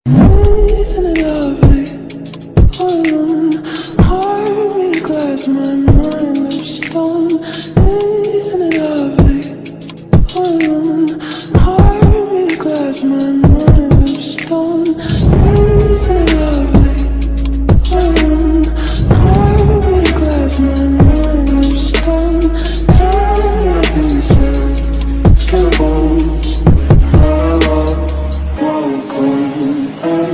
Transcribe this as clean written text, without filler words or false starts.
Isn't it lovely? All alone, heart made of glass, my